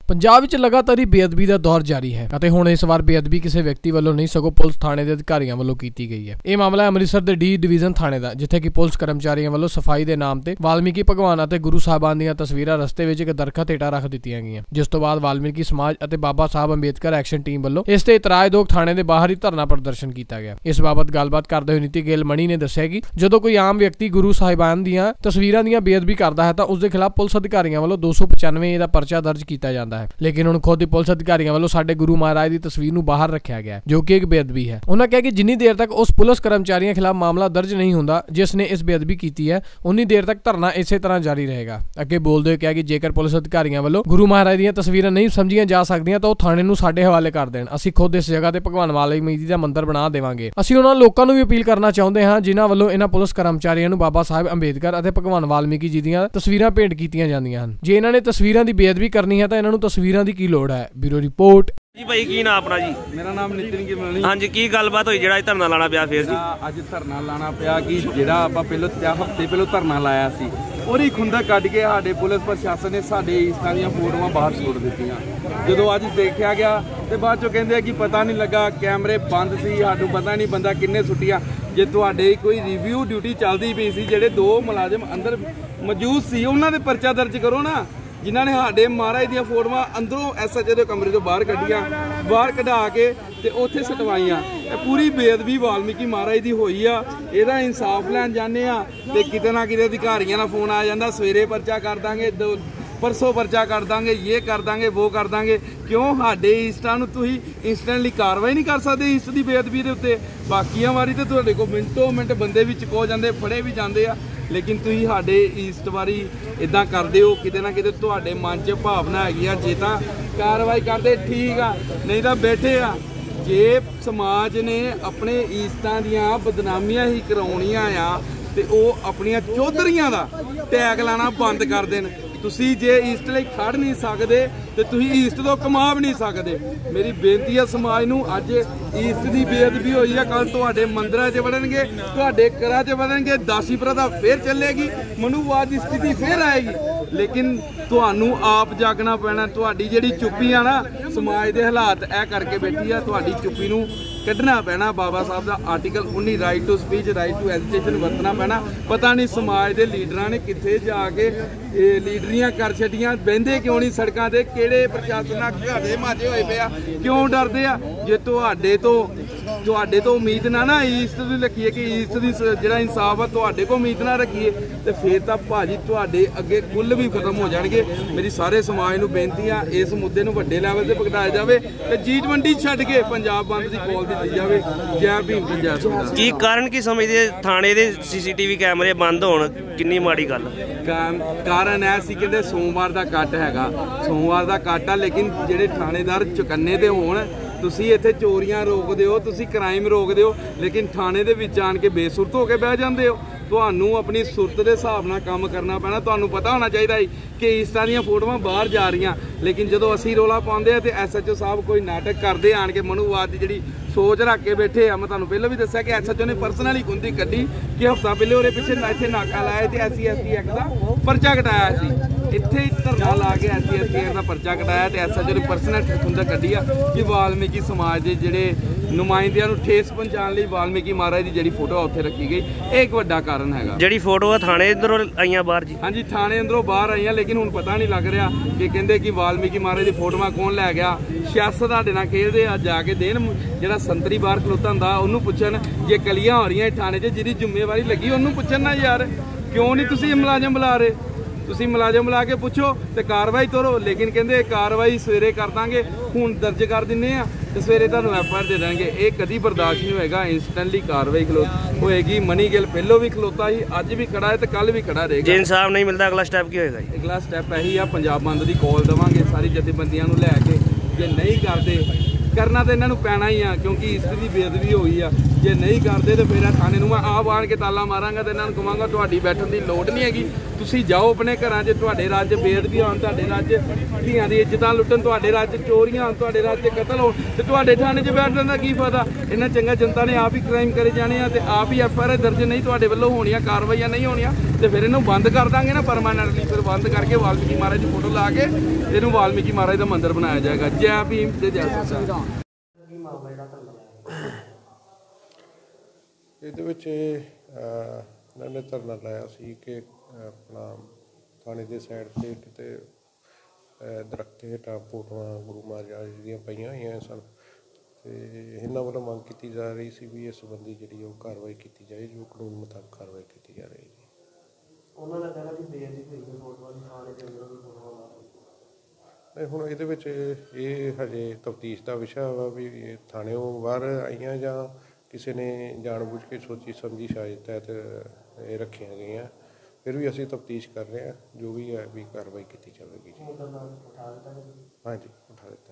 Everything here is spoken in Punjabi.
पंजाब विच लगातार ही बेअदबी का दौर जारी है ਅਤੇ ਹੁਣ ਇਸ ਵਾਰ ਬੇਅਦਬੀ ਕਿਸੇ ਵਿਅਕਤੀ ਵੱਲੋਂ ਨਹੀਂ ਸਗੋਂ ਪੁਲਿਸ ਥਾਣੇ ਦੇ ਅਧਿਕਾਰੀਆਂ ਵੱਲੋਂ ਕੀਤੀ ਗਈ ਹੈ। ਇਹ ਮਾਮਲਾ ਅੰਮ੍ਰਿਤਸਰ ਦੇ ਡੀ ਡਿਵੀਜ਼ਨ ਥਾਣੇ ਦਾ, ਜਿੱਥੇ ਕਿ ਪੁਲਿਸ ਕਰਮਚਾਰੀਆਂ ਵੱਲੋਂ ਸਫਾਈ ਦੇ ਨਾਮ ਤੇ ਵਾਲਮੀਕੀ ਭਗਵਾਨ ਅਤੇ ਗੁਰੂ ਸਾਹਿਬਾਨ ਦੀਆਂ ਤਸਵੀਰਾਂ ਰਸਤੇ ਵਿੱਚ ਇੱਕ ਦਰਖਤ ਹੇਠਾਂ ਰੱਖ ਦਿੱਤੀਆਂ ਗਈਆਂ, ਜਿਸ ਤੋਂ ਬਾਅਦ ਵਾਲਮੀਕੀ ਸਮਾਜ ਅਤੇ ਬਾਬਾ ਸਾਹਿਬ ਅੰਬੇਦਕਰ ਐਕਸ਼ਨ ਟੀਮ ਵੱਲੋਂ ਇਸ ਤੇ ਇਤਰਾਜ਼ਯੋਗ ਥਾਣੇ ਦੇ ਬਾਹਰ ਹੀ ਧਰਨਾ ਪ੍ਰਦਰਸ਼ਨ ਕੀਤਾ ਗਿਆ। ਇਸ ਬਾਬਤ ਗੱਲਬਾਤ ਕਰਦੇ ਹੋਏ ਨੀਤੀ ਗਿੱਲ ਮਣੀ ਨੇ ਦੱਸਿਆ ਕਿ ਜਦੋਂ ਕੋਈ ਆਮ ਵਿਅਕਤੀ ਗੁਰੂ ਸਾਹਿਬਾਨ ਦੀਆਂ ਤਸਵੀਰਾਂ ਦੀਆਂ ਬੇਅਦਬੀ ਕਰਦਾ ਹੈ ਤਾਂ ਉਸ ਦੇ ਖਿਲਾਫ ਪੁਲਿਸ ਅਧਿਕਾਰੀਆਂ ਵੱਲੋਂ 295 ਦਾ ਪਰਚਾ ਦਰਜ ਕੀਤਾ ਜਾਂਦਾ ਹੈ। ਲੇਕਿਨ ਹੁਣ ਖੁਦ ਪੁਲਿਸ ਅਧਿਕਾਰੀਆਂ ਵੱਲੋਂ ਸਾਡੇ ਗੁਰੂ ਮਹਾਰਾਜ ਦੀ ਤਸਵੀਰ ਨੂੰ ਬਾਹਰ ਰੱਖਿਆ ਗਿਆ, ਜੋ ਕਿ ਇੱਕ ਬੇਅਦਬੀ ਹੈ। ਉਹਨਾਂ ਕਿਹਾ ਕਿ ਜਿੰਨੀ ਦੇਰ ਤੱਕ ਉਸ ਪੁਲਿਸ ਕਰਮਚਾਰੀਆਂ ਖਿਲਾਫ ਮਾਮਲਾ ਦਰਜ ਨਹੀਂ ਹੁੰਦਾ ਜਿਸ ਨੇ ਇਸ ਬੇਅਦਬੀ ਕੀਤੀ ਹੈ, ਉਨੀ ਦੇਰ ਤੱਕ ਧਰਨਾ ਇਸੇ ਤਰ੍ਹਾਂ ਜਾਰੀ ਰਹੇਗਾ। ਅੱਗੇ ਬੋਲਦੇ ਹੋਏ ਕਿਹਾ ਕਿ ਜੇਕਰ ਪੁਲਿਸ ਅਧਿਕਾਰੀਆਂ ਵੱਲੋਂ ਗੁਰੂ ਮਹਾਰਾਜ ਦੀਆਂ ਤਸਵੀਰਾਂ ਨਹੀਂ ਸਮਝੀਆਂ ਜਾ ਸਕਦੀਆਂ ਤਾਂ ਉਹ ਥਾਣੇ ਨੂੰ ਸਾਡੇ ਹਵਾਲੇ ਕਰ ਦੇਣ। ਅਸੀਂ ਖੁਦ ਇਸ ਜਗ੍ਹਾ ਤੇ ਭਗਵਾਨ ਵਾਲਮੀਕੀ ਦਾ ਮੰਦਿਰ ਬਣਾ ਦੇਵਾਂਗੇ। ਅਸੀਂ ਉਹਨਾਂ ਲੋਕਾਂ ਨੂੰ ਵੀ ਅਪੀਲ ਕਰਨਾ ਚਾਹੁੰਦੇ ਹਾਂ ਜਿਨ੍ਹਾਂ ਵੱਲੋਂ ਇਹਨਾਂ ਪੁਲਿਸ ਕਰਮਚਾਰੀਆਂ ਨੂੰ ਬਾਬਾ ਸਾਹਿਬ ਅੰਬੇਦਕਰ ਅਤੇ ਭਗਵਾਨ ਵਾਲਮੀਕੀ ਜੀ ਦੀਆਂ ਤਸਵੀਰਾਂ ਭੇਂਟ ਕੀਤੀਆਂ ਜਾਂਦੀਆਂ ਹਨ। ਜੇ ਇਹਨਾਂ ਨੇ ਤਸਵੀਰਾਂ ਦੀ ਬੇਅਦਬੀ ਕਰਨੀ ਹੈ ਤਾਂ ਇਹਨਾਂ ਨੂੰ ਤਸਵੀਰਾਂ ਦੀ ਕੀ ਲੋੜ ਹੈ। ਬਿਊਰੋ ਰਿਪੋर्ट जी भाई की नाम अपना जी? मेरा नाम नितिन गिल। हाँ जी, की गलबात हुई जिहड़ा धरना लाना पिया? फिर जी अज धरना लाना पिया कि जिहड़ा आपां पहले हफ्ते पहले धरना लाया सी ਉਹਦੀ ਖੁੰਦਕ ਕੱਢ ਕੇ ਸਾਡੇ ਪੁਲਿਸ ਪ੍ਰਸ਼ਾਸਨ ਨੇ ਸਾਡੇ ਇਸਤਾਂ ਦੀਆਂ ਫੋਟੋਆਂ ਬਾਹਰ ਸੁੱਟ ਦਿੱਤੀਆਂ। ਜਦੋਂ ਅੱਜ ਦੇਖਿਆ ਗਿਆ ਤੇ ਬਾਅਦ ਚੋਂ ਕਹਿੰਦੇ ਕਿ ਪਤਾ ਨਹੀਂ ਲੱਗਾ, ਕੈਮਰੇ ਬੰਦ ਸੀ, ਸਾਨੂੰ ਪਤਾ ਨਹੀਂ ਬੰਦਾ ਕਿੰਨੇ ਸੁੱਟੀਆਂ। ਜੇ ਤੁਹਾਡੇ ਕੋਈ ਰਿਵਿਊ ਡਿਊਟੀ ਚੱਲਦੀ ਪਈ ਸੀ, ਜਿਹੜੇ 2 ਮੁਲਾਜ਼ਮ ਅੰਦਰ ਮੌਜੂਦ ਸੀ ਉਹਨਾਂ ਦੇ ਪਰਚਾ ਦਰਜ ਕਰੋ ਨਾ, ਜਿਨ੍ਹਾਂ ਨੇ ਸਾਡੇ ਮਹਾਰਾਜ ਦੀਆਂ ਫੋਟੋਆਂ ਅੰਦਰੋਂ SHO ਦੇ ਕਮਰੇ ਤੋਂ ਬਾਹਰ ਕੱਢੀਆਂ, ਬਾਹਰ ਕਢਾ ਕੇ ਤੇ ਉੱਥੇ ਸਟਵਾਈਆਂ। ਇਹ ਪੂਰੀ ਬੇਅਦਬੀ ਵਾਲਮੀਕੀ ਮਹਾਰਾਜ ਦੀ ਹੋਈ ਆ। ਇਹਦਾ ਇਨਸਾਫ ਲੈਣ ਜਾਂਦੇ ਆ ਤੇ ਕਿਤੇ ਨਾ ਕਿਤੇ ਅਧਿਕਾਰੀਆਂ ਦਾ ਫੋਨ ਆ ਜਾਂਦਾ, ਸਵੇਰੇ ਪਰਚਾ ਕਰ ਦਾਂਗੇ, ਪਰਸੋਂ ਪਰਚਾ ਕਰ ਦਾਂਗੇ, ਇਹ ਕਰ ਦਾਂਗੇ, ਉਹ ਕਰ ਦਾਂਗੇ। ਕਿਉਂ ਸਾਡੇ ਇਸਟਾਂ ਨੂੰ ਤੁਸੀਂ ਇੰਸਟੈਂਟਲੀ ਕਾਰਵਾਈ ਨਹੀਂ ਕਰ ਸਕਦੇ ਇਸਟ ਦੀ ਬੇਅਦਬੀ ਦੇ ਉੱਤੇ? ਬਾਕੀਆਂ ਵਾਰੀ ਤੇ ਤੁਹਾਡੇ ਕੋਲ ਮਿੰਟੋ ਮਿੰਟ ਬੰਦੇ ਵੀ ਚੁੱਕੋ ਜਾਂਦੇ, ਫੜੇ ਵੀ ਜਾਂਦੇ ਆ, ਲੇਕਿਨ ਤੁਸੀਂ ਸਾਡੇ ਈਸਟ ਵਾਰੀ ਇਦਾਂ ਕਰਦੇ ਹੋ। ਕਿਤੇ ਨਾ ਕਿਤੇ ਤੁਹਾਡੇ ਮਨ 'ਚ ਭਾਵਨਾ ਹੈਗੀ ਆ, ਜੇ ਤਾਂ ਕਾਰਵਾਈ ਕਰਦੇ ਠੀਕ ਆ, ਨਹੀਂ ਤਾਂ ਬੈਠੇ ਆ। ਜੇ ਸਮਾਜ ਨੇ ਆਪਣੇ ਈਸਟਾਂ ਦੀਆਂ ਬਦਨਾਮੀਆਂ ਹੀ ਕਰਾਉਣੀਆਂ ਆ ਤੇ ਉਹ ਆਪਣੀਆਂ ਚੌਧਰੀਆਂ ਦਾ ਟੈਗ ਲਾਣਾ ਬੰਦ ਕਰ ਦੇਣ। ਤੁਸੀਂ ਜੇ ਈਸਟ ਲਈ ਖੜ ਨਹੀਂ ਸਕਦੇ ਤੇ ਤੁਸੀਂ ਈਸਟ ਤੋਂ ਕਮਾ ਵੀ ਨਹੀਂ ਸਕਦੇ। ਮੇਰੀ ਬੇਨਤੀ ਹੈ ਸਮਾਜ ਨੂੰ, ਅੱਜ ਈਸਟ ਦੀ ਬੇਅਦਬੀ ਹੋਈ ਆ, ਕੱਲ ਤੁਹਾਡੇ ਮੰਦਿਰਾਂ 'ਚ ਵੜਨਗੇ, ਤੁਹਾਡੇ ਘਰਾਂ 'ਚ ਵੜਨਗੇ, ਦਾਸੀ ਪ੍ਰਥਾ ਫੇਰ ਚੱਲੇਗੀ, ਮਨੂਵਾਦ ਦੀ ਸਥਿਤੀ ਫੇਰ ਆਏਗੀ। ਲੇਕਿਨ ਤੁਹਾਨੂੰ ਆਪ ਜਾਗਣਾ ਪੈਣਾ। ਤੁਹਾਡੀ ਜਿਹੜੀ ਚੁੱਪੀ ਆ ਨਾ, ਸਮਾਜ ਦੇ ਹਾਲਾਤ ਇਹ ਕਰਕੇ ਬੈਠੀ ਆ, ਤੁਹਾਡੀ ਚੁੱਪੀ ਨੂੰ ਕੱਢਣਾ ਪੈਣਾ। ਬਾਬਾ ਸਾਹਿਬ ਦਾ article 19 right to speech, right to education ਵਰਤਣਾ ਪੈਣਾ। ਪਤਾ ਨਹੀਂ ਸਮਾਜ ਦੇ ਲੀਡਰਾਂ ਨੇ ਕਿੱਥੇ ਜਾ ਕੇ ਇਹ ਲੀਡਰੀਆਂ ਕਰ ਛੱਡੀਆਂ, ਬਹਿੰਦੇ ਕਿਉਂ ਨਹੀਂ ਸੜਕਾਂ ਤੇ? ਕਿਹੜੇ ਪ੍ਰਸ਼ਾਸਨ ਨਾਲ ਘਾੜੇ ਮਾਝੇ ਹੋਏ ਪਏ ਆ, ਕਿਉਂ ਡਰਦੇ ਆ? ਜੇ ਤੁਹਾਡੇ ਤੋਂ ਉਮੀਦ ਨਾ ਈਸਟ ਦੀ ਰੱਖੀਏ ਕਿ ਈਸਟ ਦੀ ਜਿਹੜਾ ਇਨਸਾਫ ਆ ਤੁਹਾਡੇ ਕੋਲ ਉਮੀਦ ਨਾ ਰੱਖੀਏ ਤੇ ਫਿਰ ਤਾਂ ਭਾਜੀ ਤੁਹਾਡੇ ਅੱਗੇ ਕੁੱਲ ਵੀ ਖਤਮ ਹੋ ਜਾਣਗੇ। ਮੇਰੀ ਸਾਰੇ ਸਮਾਜ ਨੂੰ ਬੇਨਤੀ ਆ, ਇਸ ਮੁੱਦੇ ਨੂੰ ਵੱਡੇ ਲੈਵਲ ਤੇ ਭਗਤਾਇਆ ਜਾਵੇ ਤੇ G20 ਛੱਡ ਕੇ ਪੰਜਾਬ ਬੰਦ ਦੀ ਕਾਲ ਦਿੱਤੀ ਜਾਵੇ। ਜੈ ਭੀਮ ਜੀ, ਜੈ ਸੋਹਣਾ। ਕੀ ਕਾਰਨ ਕੀ ਸਮਝਦੇ ਥਾਣੇ ਦੇ CCTV ਕੈਮਰੇ ਬੰਦ ਹੋਣ? ਕਿੰਨੀ ਮਾੜੀ ਗੱਲ। ਕਾਰਨ ਐ ਸੀ ਕਹਿੰਦੇ ਸੋਮਵਾਰ ਦਾ ਕੱਟ ਹੈਗਾ, ਸੋਮਵਾਰ ਦਾ ਕੱਟ ਆ, ਲੇਕਿਨ ਜਿਹੜੇ ਥਾਣੇਦਾਰ ਚੁਕੰਨੇ ਤੇ ਹੋਣ, ਤੁਸੀਂ ਇੱਥੇ ਚੋਰੀਆਂ ਰੋਕਦੇ ਹੋ, ਤੁਸੀਂ ਕ੍ਰਾਈਮ ਰੋਕਦੇ ਹੋ, ਲੇਕਿਨ ਥਾਣੇ ਦੇ ਵਿੱਚ ਆਣ ਕੇ ਬੇਸੁਰਤ ਹੋ ਕੇ ਬਹਿ ਜਾਂਦੇ ਹੋ। ਤੁਹਾਨੂੰ ਆਪਣੀ ਸੁਰਤ ਦੇ ਹਿਸਾਬ ਨਾਲ ਕੰਮ ਕਰਨਾ ਪੈਣਾ। ਤੁਹਾਨੂੰ ਪਤਾ ਹੋਣਾ ਚਾਹੀਦਾ ਹੈ ਕਿ ਇਸ ਤਰ੍ਹਾਂ ਦੀਆਂ ਫੋਟੋਆਂ ਬਾਹਰ ਜਾ ਰਹੀਆਂ, ਲੇਕਿਨ ਜਦੋਂ ਅਸੀਂ ਰੌਲਾ ਪਾਉਂਦੇ ਆ ਤੇ SHO ਸਾਹਿਬ ਕੋਈ ਨਾਟਕ ਕਰਦੇ ਆਣ ਕੇ, ਮਨੂਵਾਦ ਦੀ ਜਿਹੜੀ ਸੋਚ ਰੱਖ ਕੇ ਬੈਠੇ ਆ। ਮੈਂ ਤੁਹਾਨੂੰ ਪਹਿਲਾਂ ਵੀ ਦੱਸਿਆ ਕਿ SHO ਨੇ ਪਰਸਨਲੀ ਕੁੰਦੀ ਕੱਢੀ ਕਿ ਹਫ਼ਤਾ ਪਹਿਲੇ ਉਹਦੇ ਪਿੱਛੇ ਇੱਥੇ ਨਾਕਾ ਲਾਇਆ ਤੇ SC/ST ਐਕਟ ਦਾ ਪਰਚਾ ਕਟਾਇਆ ਸੀ। ਇੱਥੇ ਹੀ ਧਰਨਾ ਲਾ ਕੇ SC/ST ਐਕਟ ਦਾ ਪਰਚਾ ਕਟਾਇਆ ਤੇ SHO ਨੇ ਪਰਸਨਲ ਕੁੰਦਾ ਕੱਢੀ ਆ ਕਿ ਵਾਲਮੀਕੀ ਸਮਾਜ ਦੇ ਜਿਹੜੇ ਨੁਮਾਇੰਦਿਆਂ ਨੂੰ ਠੇਸ ਪਹੁੰਚਾਉਣ ਲਈ ਵਾਲਮੀਕੀ ਮਹਾਰਾਜ ਦੀ ਜਿਹੜੀ ਫੋਟੋ ਉੱਥੇ ਰੱਖੀ ਗਈ, ਇਹ ਇੱਕ ਵੱਡਾ ਕਾਰਨ ਹੈਗਾ। ਜਿਹੜੀ ਫੋਟੋ ਆ ਥਾਣੇ ਅੰਦਰੋਂ ਆਈਆਂ ਬਾਹਰ ਜੀ? ਹਾਂਜੀ, ਥਾਣੇ ਅੰਦਰੋਂ ਬਾਹਰ ਆਈਆਂ, ਲੇਕਿਨ ਹੁਣ ਪਤਾ ਨਹੀਂ ਲੱਗ ਰਿਹਾ ਕਿ ਕਹਿੰਦੇ ਕਿ ਵਾਲਮੀਕੀ ਮਹਾਰਾਜ ਦੀ ਫੋਟੋਆਂ ਕੌਣ ਲੈ ਗਿਆ। ਸਿਆਸਤ ਤੁਹਾਡੇ ਨਾਲ ਖੇਡਦੇ ਆ, ਜਾ ਕੇ ਦੇਣ। ਜਿਹੜਾ ਸੰਤਰੀ ਬਾਹਰ ਖਲੋਤਾ ਹੁੰਦਾ ਉਹਨੂੰ ਪੁੱਛਣ, ਜੇ ਕਲੀਆਂ ਹੋ ਰਹੀਆਂ ਥਾਣੇ 'ਚ ਜਿਹਦੀ ਜ਼ਿੰਮੇਵਾਰੀ ਲੱਗੀ ਉਹਨੂੰ ਪੁੱਛਣ ਨਾ ਯਾਰ, ਕਿਉਂ ਨਹੀਂ ਤੁਸੀਂ ਮੁਲਾਜ਼ਮ ਬੁਲਾ ਰਹੇ? ਤੁਸੀਂ ਮੁਲਾਜ਼ਮ ਬੁਲਾ ਕੇ ਪੁੱਛੋ ਤੇ ਕਾਰਵਾਈ ਕਰੋ। ਲੇਕਿਨ ਕਹਿੰਦੇ ਕਾਰਵਾਈ ਸਵੇਰੇ ਕਰ ਦਾਂਗੇ, ਹੁਣ ਦਰਜ ਕਰ ਦਿੰਨੇ ਆ ਤੇ ਸਵੇਰੇ ਤੁਹਾਨੂੰ FIR ਦੇ ਦਾਂਗੇ। ਇਹ ਕਦੀ ਬਰਦਾਸ਼ਤ ਨਹੀਂ ਹੋਏਗਾ। ਇੰਸਟੈਂਟਲੀ ਕਾਰਵਾਈ ਹੋਏਗੀ। ਮਣੀ ਗਿੱਲ ਪਹਿਲੋਂ ਵੀ ਖਲੋਤਾ ਸੀ, ਅੱਜ ਵੀ ਖੜਾ ਹੈ ਤੇ ਕੱਲ ਵੀ ਖੜਾ ਰਹੇਗਾ। ਜੇ ਇਨਸਾਫ ਨਹੀਂ ਮਿਲਦਾ ਅਗਲਾ ਸਟੈਪ ਕੀ ਹੋਏਗਾ? ਅਗਲਾ ਸਟੈਪ ਇਹੀ ਆ, ਪੰਜਾਬ ਬੰਦ ਦੀ ਕਾਲ ਦੇਵਾਂਗੇ ਸਾਰੀ ਜਥੇਬੰਦੀਆਂ ਨੂੰ ਲੈ ਕੇ। ਜੇ ਨਹੀਂ ਕਰਦੇ, ਕਰਨਾ ਤਾਂ ਇਹਨਾਂ ਨੂੰ ਪੈਣਾ ਹੀ ਆ, ਕਿਉਂਕਿ ਇਸਤ ਦੀ ਬੇਅਦਬੀ ਹੋਈ ਆ। ਜੇ ਨਹੀਂ ਕਰਦੇ ਤੇ ਫਿਰ ਥਾਣੇ ਨੂੰ ਮੈਂ ਆਪ ਆਣ ਕੇ ਤਾਲਾ ਮਾਰਾਂਗਾ ਤੇ ਇਹਨਾਂ ਨੂੰ ਕਹਾਂਗਾ ਤੁਹਾਡੀ ਬੈਠਣ ਦੀ ਲੋੜ ਨਹੀਂ ਹੈਗੀ, ਤੁਸੀਂ ਜਾਓ ਆਪਣੇ ਘਰਾਂ 'ਚ, ਤੁਹਾਡੇ ਰਾਜ 'ਚ ਬੇਅਦਬੀ ਹੋਣ, ਤੁਹਾਡੇ ਰਾਜ 'ਚ ਧੀਆਂ ਦੀ ਇੱਜ਼ਤਾਂ ਲੁੱਟਣ, ਤੁਹਾਡੇ ਰਾਜ 'ਚ ਚੋਰੀਆਂ ਹੋਣ, ਤੁਹਾਡੇ ਰਾਜ 'ਚ ਕਤਲ ਹੋਣ, ਤੇ ਤੁਹਾਡੇ ਥਾਣੇ 'ਚ ਬੈਠਣ ਦਾ ਕੀ ਫਾਇਦਾ? ਇਹਨਾਂ ਚੰਗਾ ਜਨਤਾ ਨੇ ਆਪ ਹੀ ਕ੍ਰਾਈਮ ਕਰੇ ਜਾਣੇ ਆ ਤੇ ਆਪ ਹੀ FIR ਦਰਜ ਨਹੀਂ ਤੁਹਾਡੇ ਵੱਲੋਂ ਹੋਣੀਆਂ, ਕਾਰਵਾਈਆਂ ਨਹੀਂ ਹੋਣੀਆਂ, ਤੇ ਫਿਰ ਇਹਨੂੰ ਬੰਦ ਕਰ ਦਾਂਗੇ ਨਾ ਪਰਮਾਨੈਂਟਲੀ। ਫਿਰ ਬੰਦ ਕਰਕੇ ਵਾਲਮੀਕੀ ਮਹਾਰਾਜ ਦੀ ਫੋਟੋ ਲਾ ਕੇ ਇਹਨੂੰ ਵਾਲਮੀਕੀ ਮਹਾਰਾਜ ਦਾ ਮੰਦਿਰ ਬਣਾਇਆ ਜਾਏਗਾ। ਜੈ ਭੀਮ ਤੇ ਜੈ ਸੰਵਿਧਾਨ। ਇਹਦੇ ਵਿੱਚ ਇਹਨਾਂ ਨੇ ਧਰਨਾ ਲਾਇਆ ਸੀ ਕਿ ਆਪਣਾ ਥਾਣੇ ਦੇ ਸਾਈਡ 'ਤੇ ਕਿਤੇ ਦਰੱਖਤ ਹੇਠਾਂ ਫੋਟੋਆਂ ਗੁਰੂ ਮਹਾਰਾਜ ਦੀਆਂ ਪਈਆਂ ਹੋਈਆਂ ਸਨ, ਅਤੇ ਇਹਨਾਂ ਵੱਲੋਂ ਮੰਗ ਕੀਤੀ ਜਾ ਰਹੀ ਸੀ ਵੀ ਇਸ ਸੰਬੰਧੀ ਜਿਹੜੀ ਉਹ ਕਾਰਵਾਈ ਕੀਤੀ ਜਾਏ, ਜੋ ਕਾਨੂੰਨ ਮੁਤਾਬਕ ਕਾਰਵਾਈ ਕੀਤੀ ਜਾ ਰਹੀ ਹੈ। ਉਹਨਾਂ ਦਾ ਕਹਿਣਾ ਕਿ ਬੇਅਦਬੀ ਹੋਈ ਫੋਟੋਆਂ ਦੀ ਥਾਣੇ ਦੇ ਅੰਦਰ ਵੀ ਫੋਟੋਆਂ ਨਹੀਂ, ਹੁਣ ਇਹਦੇ ਵਿੱਚ ਇਹ ਹਜੇ ਤਫਤੀਸ਼ ਦਾ ਵਿਸ਼ਾ ਵਾ ਵੀ ਇਹ ਥਾਣਿਓਂ ਬਾਹਰ ਆਈਆਂ ਜਾਂ ਕਿਸੇ ਨੇ ਜਾਣਬੁੱਝ ਕੇ ਸੋਚੀ ਸਮਝੀ ਸਾਜ਼ਿਸ਼ ਤਹਿਤ ਇਹ ਰੱਖੀਆਂ ਗਈਆਂ। ਫਿਰ ਵੀ ਅਸੀਂ ਤਫਤੀਸ਼ ਕਰ ਰਹੇ ਹਾਂ, ਜੋ ਵੀ ਹੈ ਵੀ ਕਾਰਵਾਈ ਕੀਤੀ ਜਾਵੇਗੀ ਜੀ। ਹਾਂਜੀ, ਉਠਾ ਦਿੱਤਾ।